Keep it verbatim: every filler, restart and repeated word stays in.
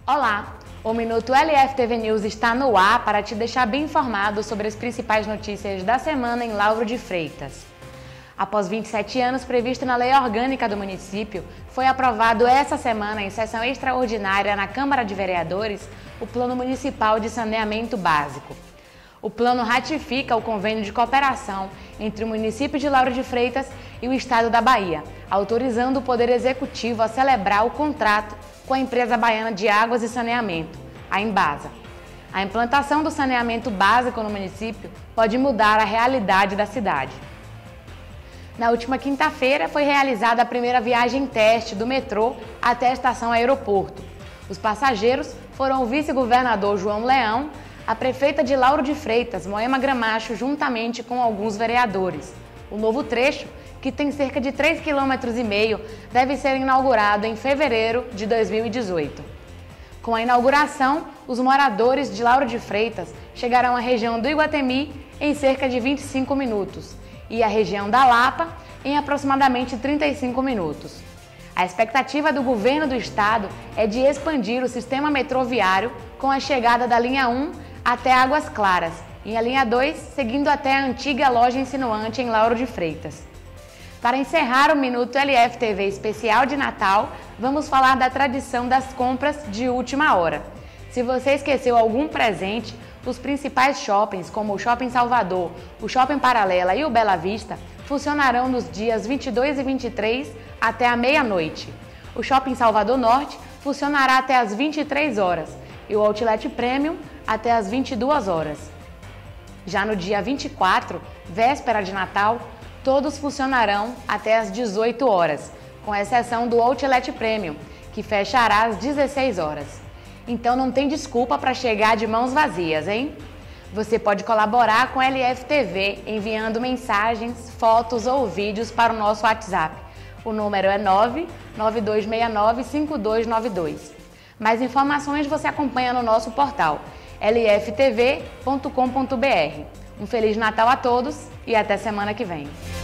Olá! O Minuto L F T V News está no ar para te deixar bem informado sobre as principais notícias da semana em Lauro de Freitas. Após vinte e sete anos previsto na Lei Orgânica do município, foi aprovado essa semana, em sessão extraordinária na Câmara de Vereadores, o Plano Municipal de Saneamento Básico. O plano ratifica o convênio de cooperação entre o município de Lauro de Freitas e o estado da Bahia, autorizando o Poder Executivo a celebrar o contrato com a empresa baiana de águas e saneamento, a Embasa. A implantação do saneamento básico no município pode mudar a realidade da cidade. Na última quinta-feira foi realizada a primeira viagem teste do metrô até a estação aeroporto. Os passageiros foram o vice-governador João Leão, a prefeita de Lauro de Freitas, Moema Gramacho, juntamente com alguns vereadores. O novo trecho, que tem cerca de três vírgula cinco quilômetros, deve ser inaugurado em fevereiro de dois mil e dezoito. Com a inauguração, os moradores de Lauro de Freitas chegarão à região do Iguatemi em cerca de vinte e cinco minutos e à região da Lapa em aproximadamente trinta e cinco minutos. A expectativa do governo do estado é de expandir o sistema metroviário com a chegada da linha um até Águas Claras e a linha dois seguindo até a antiga loja insinuante em Lauro de Freitas. Para encerrar o Minuto L F T V especial de Natal, vamos falar da tradição das compras de última hora. Se você esqueceu algum presente, os principais shoppings, como o Shopping Salvador, o Shopping Paralela e o Bela Vista, funcionarão nos dias vinte e dois e vinte e três até a meia-noite. O Shopping Salvador Norte funcionará até as vinte e três horas e o Outlet Premium até as vinte e duas horas. Já no dia vinte e quatro, véspera de Natal, todos funcionarão até as dezoito horas, com exceção do Outlet Premium, que fechará às dezesseis horas. Então não tem desculpa para chegar de mãos vazias, hein? Você pode colaborar com a L F T V enviando mensagens, fotos ou vídeos para o nosso WhatsApp. O número é nove nove dois seis nove cinco dois nove dois. Mais informações você acompanha no nosso portal l f t v ponto com ponto b r. Um Feliz Natal a todos e até semana que vem.